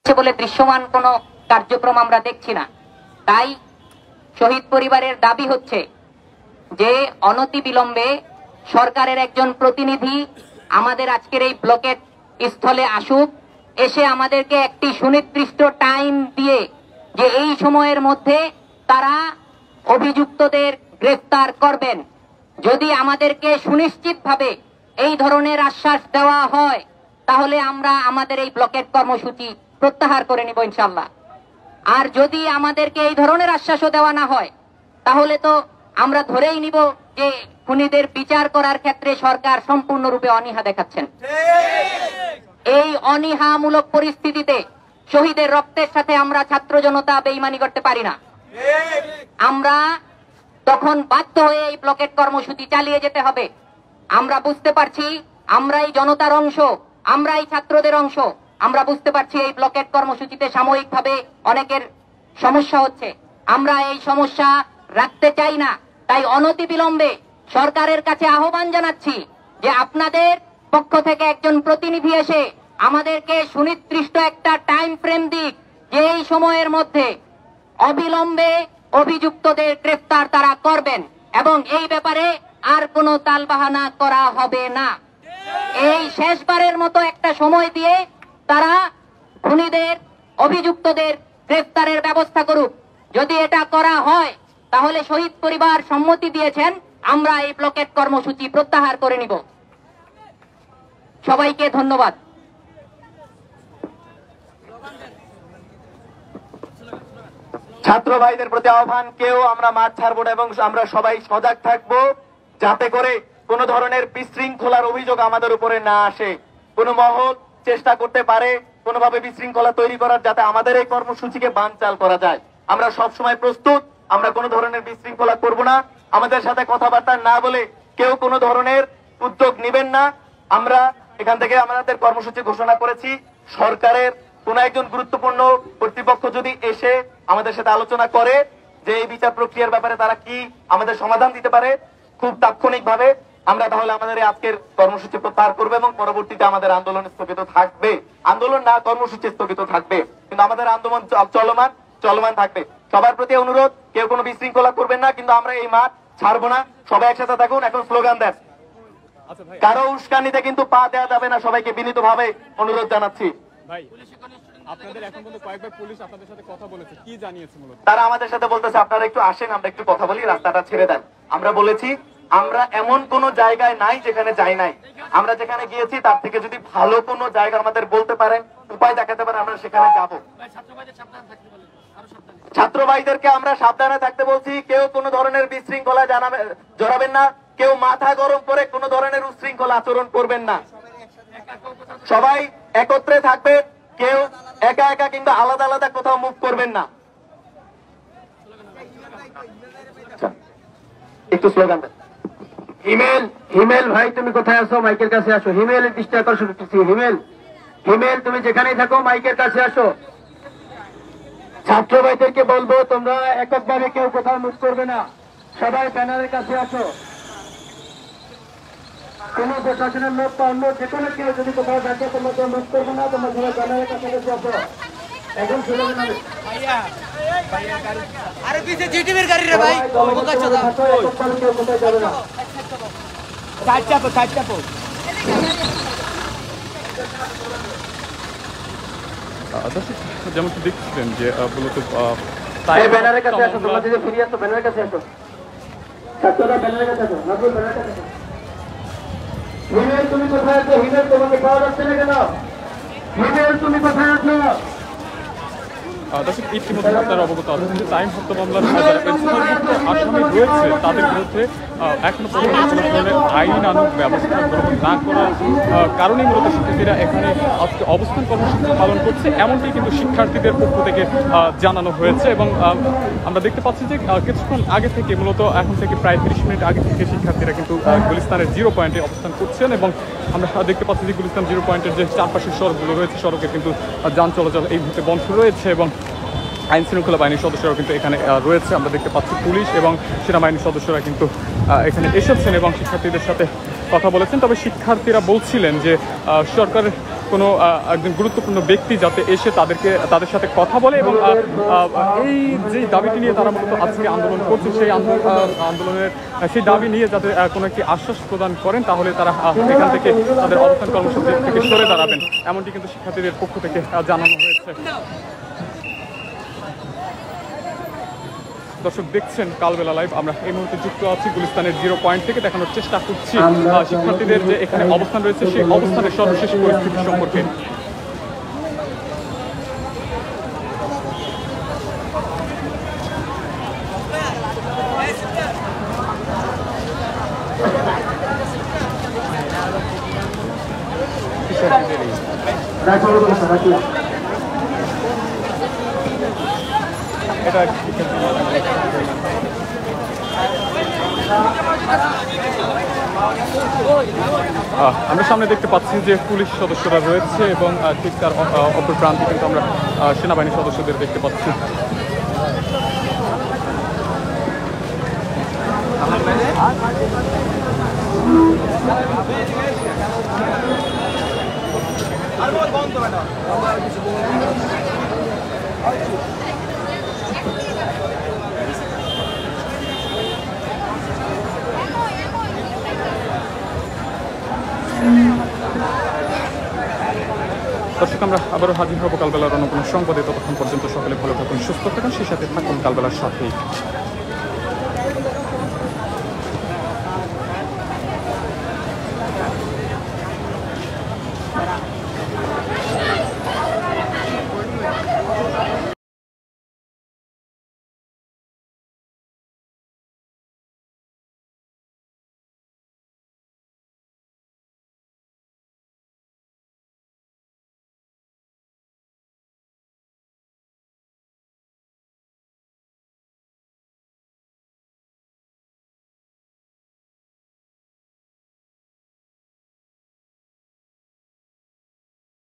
বলে দৃশ্যমান কোনো কার্যক্রম আমরা দেখছি না। তাই শহীদ পরিবারের দাবি হচ্ছে যে অনতিবিলম্বে সরকারের একজন প্রতিনিধি আমাদের আজকের এই ব্লকেট স্থলে আসুক, এসে আমাদেরকে একটি সুনির্দিষ্ট টাইম দিয়ে যে এই সময়ের মধ্যে তারা অভিযুক্তদের গ্রেফতার করবেন। যদি আমাদেরকে সুনিশ্চিতভাবে এই ধরনের আশ্বাস দেওয়া হয় তাহলে আমরা আমাদের এই ব্লকেট কর্মসূচি প্রত্যাহার করে নিব ইনশাআল্লাহ। আর যদি আমাদেরকে এই ধরনের আশ্বাসও দেওয়া না হয় তাহলে তো আমরা ধরেই নিব যে খুনিদের বিচার করার ক্ষেত্রে সরকার সম্পূর্ণরূপে অনীহা দেখাচ্ছেন। এই অনীহামূলক পরিস্থিতিতে শহীদের রক্তের সাথে আমরা ছাত্র জনতা বেইমানি করতে পারি না। আমরা তখন বাধ্য হয়ে এই ব্লকেট কর্মসূচি চালিয়ে যেতে হবে। আমরা বুঝতে পারছি আমরা এই জনতার অংশ, আমরা এই ছাত্রদের অংশ। আমরা বুঝতে পারছি এই ব্লকেট কর্মসূচিতে সাময়িকভাবে অনেকের সমস্যা হচ্ছে, আমরা এই সমস্যা রাখতে চাই না। তাই অনতিবিলম্বে সরকারের কাছে আহ্বান জানাচ্ছি যে আপনাদের পক্ষ থেকে একজন প্রতিনিধি এসে আমাদেরকে সুনির্দিষ্ট একটা টাইম ফ্রেম দিক যে এই সময়ের মধ্যে অবিলম্বে অভিযুক্তদের গ্রেফতার তারা করবেন এবং এই ব্যাপারে আর কোনো তালবাহানা করা হবে না। এই শেষবারের মতো একটা সময় দিয়ে তারা খুনিদের অভিযুক্তদের গ্রেফতারের ব্যবস্থা করুক। যদি এটা করা হয় তাহলে শহীদ পরিবার সম্মতি দিয়েছেন, আমরা এই ব্লকেট কর্মসূচি প্রত্যাহার করে নিব। সবাইকে ধন্যবাদ। ছাত্র ভাইদের প্রতি আহ্বান, কেউ আমরা মাঠ ছাড়বো না এবং আমরা সবাই সজাগ থাকবো যাতে করে কোন ধরনের বিশৃঙ্খলার অভিযোগ আমাদের উপরে না আসে। কোন মহল চেষ্টা করতে পারে কোনোভাবে বিশৃঙ্খলা তৈরি করার, যাতে আমাদের এই কর্মসূচিকে বানচাল করা যায়। আমরা সবসময় প্রস্তুত, আমরা কোন ধরনের বিশৃঙ্খলা করব না। আমাদের সাথে কথাবার্তা না বলে কেউ কোন ধরনের উদ্যোগ নেবেন না। আমরা এখান থেকে আমাদের কর্মসূচি ঘোষণা করেছি। সরকারের কোন একজন গুরুত্বপূর্ণ কর্তৃপক্ষ যদি এসে আমাদের সাথে আলোচনা করে যে এই বিচার প্রক্রিয়ার ব্যাপারে তারা কি আমাদের সমাধান দিতে পারে খুব তাৎক্ষণিক ভাবে, আমরা তাহলে আমাদের আজকের কর্মসূচি প্রত্যাহার করবো এবং পরবর্তীতে আমাদের আন্দোলন স্থগিত থাকবে। আন্দোলন না, কর্মসূচি স্থগিত থাকবে, কিন্তু আমাদের আন্দোলন চলমান থাকবে। সবার প্রতি অনুরোধ, কেউ কোনো বিশৃঙ্খলা করবেন না, কিন্তু আমরা এই মাঠ ছাড়বো না। সবাই একসাথে থাকুন, এখন স্লোগান দেন। কারো উস্কানিতে কিন্তু পা দেওয়া যাবে না, সবাইকে বিনীতভাবে অনুরোধ জানাচ্ছি। তারা আমাদের সাথে বলতেছে আপনারা একটু আসেন, আমরা একটু কথা বলি, রাস্তাটা ছেড়ে দেন। আমরা বলেছি আমরা এমন কোন জায়গায় নাই যেখানে যাই নাই। আমরা যেখানে গিয়েছি তার থেকে যদি ভালো কোন জায়গা আমাদের বলতে পারেন, উপায় দেখাতে পারেন, আমরা সেখানে যাব। ছাত্র ভাইদেরকে আমরা সাবধানে থাকতে বলছি। কেউ কোন ধরনের বিশৃঙ্খলা জড়াবেন না, কেউ মাথা গরম করে কোন ধরনের উশৃঙ্খলা আচরণ করবেন না। সবাই একত্রে থাকবেন, কেউ একা একা কিংবা আলাদা আলাদা কোথাও মুভ করবেন না। একটু স্লোগান দেন। হিমেল ভাই তুমি কোথায় আছো? মাইকের কাছে আসো। হিমেলের দৃষ্টি আকর্ষণ করতেছি। হিমেল তুমি যেখানেই থাকো মাইকের কাছে আসো। ছাত্র ভাইদেরকে বলবো তোমরা এককভাবে কেউ কোথাও মুভ করবে না, সবাই ব্যানারের কাছে আসো। কোন প্রশাসনের লোক বা অন্য যে কোনো কেউ যদি কোথাও দেখে তোমরা কেউ মুভ করবে না, তোমরা সবাই ব্যানারের কাছে আসো। এখন শুরু হবে। আরে পিছে জিটিভির গাড়ি রে ভাই, বোকা চোদা কেউ কোথায় যাবে না। চাপো যেমনটি দেখছিলেন যে মূলত ব্যানারের কাছে আসো, তোমরা যদি ফিরে আসো ব্যানারের কাছে আসো। ছাত্ররা ব্যানারের কাছে আসো, নাজুল ব্যানারের কাছে আসো। হিমেল তুমি কোথায় আছো? হিমেল তোমাকে পাওয়া যাচ্ছে না কেন? হিমেল তুমি কোথায় আছো? দর্শক ইতিমধ্যে আপনারা অবগত আছেন যে টাইম হত্যা মামলার আসামি রয়েছে তাদের বিরুদ্ধে এখনো পর্যন্ত কোনো ধরনের আইনানুগ ব্যবস্থা গ্রহণ না করার কারণেই মূলত শিক্ষার্থীরা এখানে আজকে অবস্থান কর্মসূচি পালন করছে, এমনটি কিন্তু শিক্ষার্থীদের পক্ষ থেকে জানানো হয়েছে। এবং আমরা দেখতে পাচ্ছি যে কিছুক্ষণ আগে থেকে মূলত এখন থেকে প্রায় 30 মিনিট আগে থেকে শিক্ষার্থীরা কিন্তু গুলিস্তানের 0 পয়েন্টে অবস্থান করছেন এবং আমরা দেখতে পাচ্ছি যে গুলিস্তান 0 পয়েন্টের যে চারপাশের সড়কগুলো রয়েছে সড়কে কিন্তু যান চলাচল এই মুহূর্তে বন্ধ রয়েছে এবং আইন শৃঙ্খলা বাহিনীর সদস্যরাও কিন্তু এখানে রয়েছে। আমরা দেখতে পাচ্ছি পুলিশ এবং সেনাবাহিনীর সদস্যরা কিন্তু এখানে এসেছেন এবং শিক্ষার্থীদের সাথে কথা বলেছেন। তবে শিক্ষার্থীরা বলছিলেন যে সরকারের কোনো একজন গুরুত্বপূর্ণ ব্যক্তি যাতে এসে তাদের সাথে কথা বলে এবং এই যে দাবিটি নিয়ে তারা মূলত আজকে আন্দোলন করছে সেই আন্দোলনের সেই দাবি নিয়ে যাতে কোনো একটি আশ্বাস প্রদান করেন, তাহলে তারা এখান থেকে তাদের অবস্থান কর্মসূচি থেকে সরে দাঁড়াবেন, এমনটি কিন্তু শিক্ষার্থীদের পক্ষ থেকে জানানো হয়েছে। দর্শক দেখছেন কালবেলা লাইভ, আমরা এই মুহূর্তে যুক্ত আছি গুলিস্তানের 0 পয়েন্ট থেকে দেখানোর চেষ্টা করছি শিক্ষার্থীদের যে এখানে অবস্থান রয়েছে সেই অবস্থানের সর্বশেষ পরিস্থিতি সম্পর্কে। এটা আমরা সামনে দেখতে পাচ্ছি যে পুলিশ সদস্যরা রয়েছে এবং ঠিক তার অপর প্রান্তে কিন্তু আমরা সেনাবাহিনীর সদস্যদের দেখতে পাচ্ছি। দর্শক আমরা আবারও হাজির হব কালবেলার অন্য কোনো সংবাদে, ততক্ষণ পর্যন্ত সকলে ভালো থাকুন, সুস্থ থাকুন, সেই সাথে থাকুন কালবেলার সাথেই।